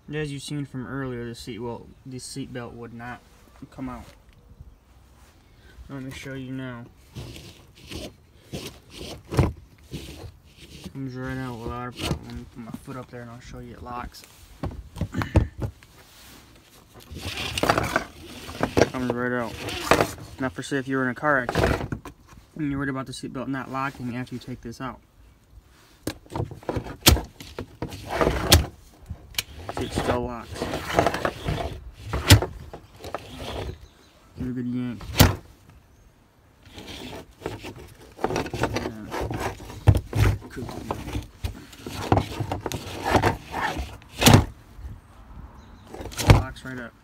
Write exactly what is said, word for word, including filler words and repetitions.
As you've seen from earlier, the seat well, the seat belt would not come out. Let me show you now. Comes right out without a problem. Let me put my foot up there and I'll show you it locks. Comes right out. Now, for say if you were in a car accident and you're worried about the seatbelt not locking after you take this out, see, it still locks. Give it a good yank. Locks right up.